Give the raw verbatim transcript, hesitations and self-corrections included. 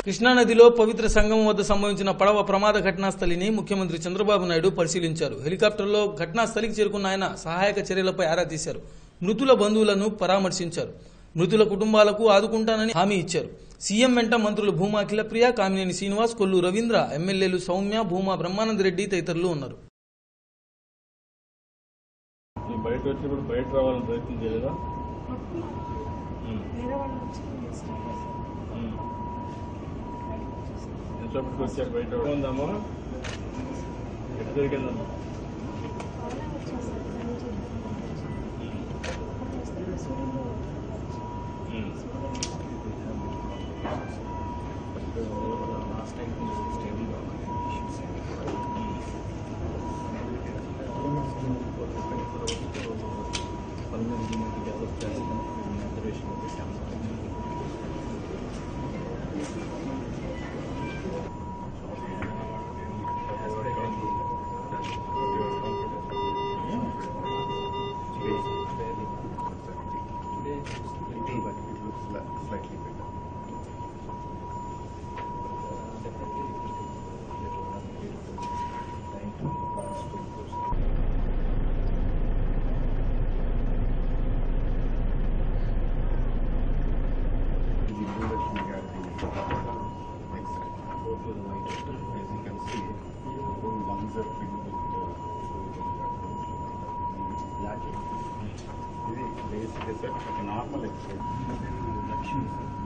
కృష్ణానదిలో పవిత్ర సంగమం వద్ద సంభవించిన పడవ ప్రమాద ఘటనాస్థలిని ముఖ్యమంత్రి చంద్రబాబు నాయుడు పరిశీలించారు. హెలికాప్టర్లో ఘటనాస్థలికి చేరుకున్న ఆయన సహాయక చర్యలపై ఆరా తీశారు. మృతుల బంధువులను పరామర్శించారు. మృతుల కుటుంబాలకు ఆదుకుంటానని హామీ ఇచ్చారు. సీఎం వెంట మంత్రులు భూమా అఖిలప్రియ, కామినేని శ్రీనివాస్, కొల్లు రవీంద్ర, ఎమ్మెల్యేలు సౌమ్య, భూమా బ్రహ్మానందరెడ్డి తదితరులు ఉన్నారు. ఎప్పటికి వచ్చారు బయట ఉందామా ఎటు జరిగిందమ్మా but it looks slightly better. As you can see, all lungs are filled with black. This is a normal exercise.